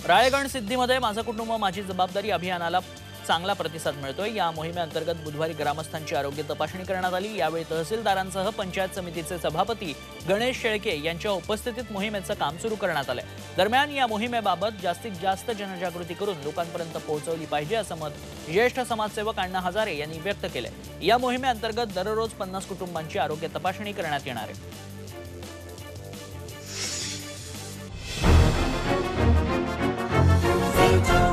राळेगण सिद्धीमध्ये माझं कुटुंब माझी जबाबदारी अभियानाला चांगला प्रतिसाद मिळतोय। या मोहिमेअंतर्गत बुधवारी ग्रामस्थांची आरोग्य तपासणी करण्यात आली। यावेळी तहसीलदारांसह पंचायत समितीचे सभापती गणेश शेळके यांच्या उपस्थितीत मोहिमेचं काम सुरू करण्यात आलंय। दरम्यान या मोहिमेबाबत जास्तीत जास्त जनजागृती करून लोकांपर्यंत पोहोचवली पाहिजे असं मत ज्येष्ठ समाजसेवक अण्णा हजारे यांनी व्यक्त केलंय। या मोहिमेअंतर्गत दररोज 50 कुटुंबांची आरोग्य तपासणी करण्यात येणार आहे।